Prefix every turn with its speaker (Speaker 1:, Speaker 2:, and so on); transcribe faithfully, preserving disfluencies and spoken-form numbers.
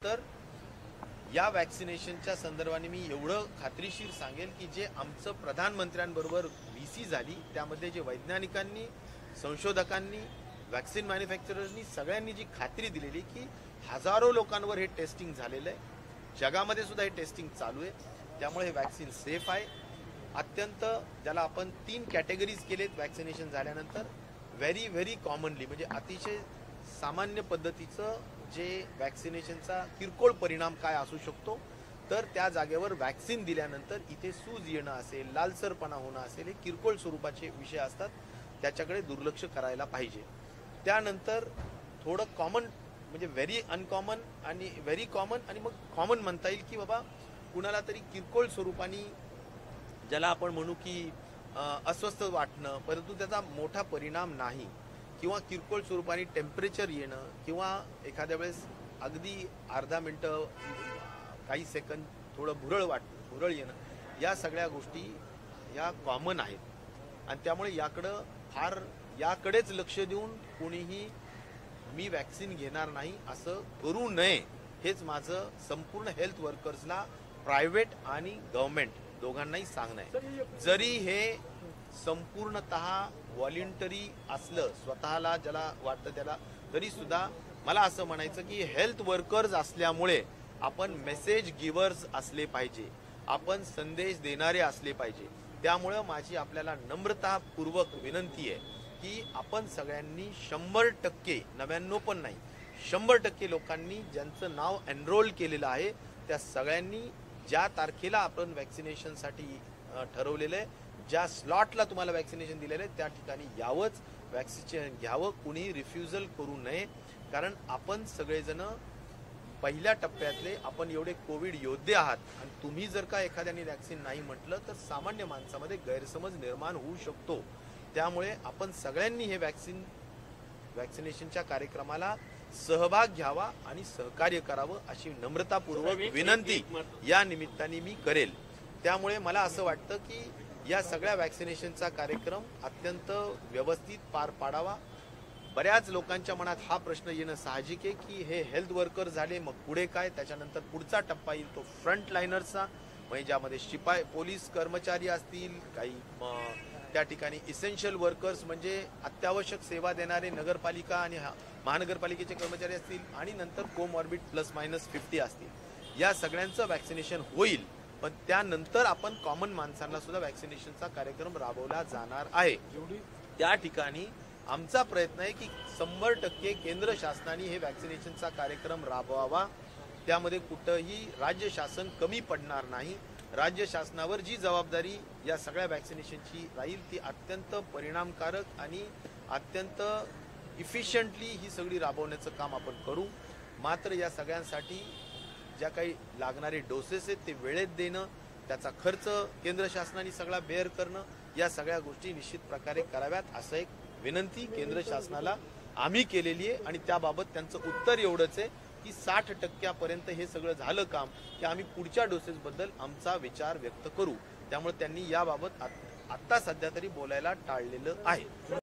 Speaker 1: तर या वॅक्सिनेशनच्या संदर्भाने मी एवढं खात्रीशीर सांगेल की जे आमचं प्रधानमंत्र्यांबरोबर व्हीसी झाली त्यामध्ये जे वैज्ञानिकांनी, संशोधकांनी, वॅक्सिन मॅन्युफॅक्चरर्सनी सगळ्यांनी जी खात्री दिलेली की हजारो लोकांवर हे टेस्टिंग झालेलं आहे, जगामध्ये सुद्धा हे टेस्टिंग चालू आहे, त्यामुळे हे वॅक्सिन सेफ आहे. अत्यंत ज्याला आपण तीन कॅटेगरीज केलेत वॅक्सिनेशन झाल्यानंतर, व्हेरी व्हेरी कॉमनली म्हणजे अतिशय सामान्य पद्धतीचं जे वॅक्सिनेशनचा किरकोळ परिणाम काय असू शकतो, तर त्या जागेवर वॅक्सिन दिल्यानंतर इथे सूज येणं असेल, लालसरपणा होणं असेल, हे किरकोळ स्वरूपाचे विषय असतात, त्याच्याकडे दुर्लक्ष करायला पाहिजे. त्यानंतर थोडं कॉमन म्हणजे व्हेरी अनकॉमन आणि व्हेरी कॉमन आणि मग कॉमन म्हणता येईल की बाबा कुणाला तरी किरकोळ स्वरूपाने ज्याला आपण म्हणू की अस्वस्थ वाटणं परंतु त्याचा मोठा परिणाम नाही, किंवा किरकोळ स्वरूपाने टेम्परेचर येणं किंवा एखाद्या वेळेस अगदी अर्धा मिनटं काही सेकंद थोडं भुरळ वाट भुरळ येणं, या सगळ्या गोष्टी या कॉमन आहेत आणि त्यामुळे याकडं फार याकडेच लक्ष देऊन कोणीही मी वॅक्सिन घेणार नाही असं करू नये, हेच माझं संपूर्ण हेल्थ वर्कर्सला प्रायव्हेट आणि गव्हर्नमेंट दोघांनाही सांगणं आहे. जरी हे संपूर्णतः व्हॉलेंटरी असलं, स्वतःला ज्याला वाटतं त्याला, तरी सुद्धा मला असं म्हणायचं की हेल्थ वर्कर्स असल्यामुळे आपण मेसेज गिव्हर्स असले पाहिजे, आपण संदेश देणारे असले पाहिजे. त्यामुळं माझी आपल्याला नम्रतापूर्वक विनंती आहे की आपण सगळ्यांनी शंभर टक्के नव्याण्णव पण नाही शंभर टक्के लोकांनी ज्यांचं नाव एनरोल केलेलं आहे त्या सगळ्यांनी ज्या तारखेला आपण वॅक्सिनेशनसाठी ठरवलेलं आहे, ज्या स्लॉटला तुम्हाला वॅक्सिनेशन दिलेलं आहे त्या ठिकाणी यावंच, वॅक्सिनेशन घ्यावं, कुणी रिफ्युजल करू नये. कारण आपण सगळेजण पहिल्या टप्प्यातले आपण एवढे कोविड योद्धे आहात आणि तुम्ही जर का एखाद्याने वॅक्सिन नाही म्हटलं तर सामान्य माणसामध्ये गैरसमज निर्माण होऊ शकतो. त्यामुळे आपण सगळ्यांनी हे वॅक्सिन वॅक्सिनेशनच्या कार्यक्रमाला सहभाग घ्यावा आणि सहकार्य करावं अशी नम्रतापूर्वक विनंती या निमित्ताने मी करेल. त्यामुळे मला असं वाटतं की या सगळ्या वॅक्सिनेशनचा कार्यक्रम अत्यंत व्यवस्थित पार पाडावा. बऱ्याच लोकांच्या मनात हा प्रश्न येणं साहजिक आहे की हे हेल्थ वर्कर झाले मग पुढे काय, त्याच्यानंतर पुढचा टप्पा येईल तो फ्रंट लाईनर्सचा, म्हणजे ज्यामध्ये शिपाई पोलीस कर्मचारी असतील, काही त्या ठिकाणी इसेन्शियल वर्कर्स म्हणजे अत्यावश्यक सेवा देणारे नगरपालिका आणि महानगरपालिकेचे कर्मचारी असतील, आणि नंतर कोमॉर्बिड प्लस मायनस फिफ्टी असतील. या सगळ्यांचं वॅक्सिनेशन होईल, पण त्यानंतर आपण कॉमन माणसांना सुद्धा वॅक्सिनेशनचा कार्यक्रम राबवला जाणार आहे. त्या ठिकाणी आमचा प्रयत्न आहे की शंभर टक्के केंद्र शासनाने हे वॅक्सिनेशनचा कार्यक्रम राबवावा. त्यामध्ये कुठंही राज्य शासन कमी पडणार नाही. राज्य शासनावर जी जबाबदारी या सगळ्या वॅक्सिनेशनची राहील ती अत्यंत परिणामकारक आणि अत्यंत इफिशियंटली ही सगळी राबवण्याचं काम आपण करू. मात्र या सगळ्यांसाठी ज्या काही लागणारे डोसेस आहेत ते वेळेत देणं, त्याचा खर्च केंद्र शासनाने सगळा बेअर करणं, या सगळ्या गोष्टी निश्चित प्रकारे कराव्यात असं एक विनंती केंद्र शासनाला आम्ही केलेली आहे. आणि त्याबाबत त्यांचं उत्तर एवढंच आहे की साठ टक्क्यापर्यंत हे सगळं झालं काम की आम्ही पुढच्या डोसेसबद्दल आमचा विचार व्यक्त करू. त्यामुळे त्यांनी याबाबत आत्ता सध्या तरी बोलायला टाळलेलं आहे.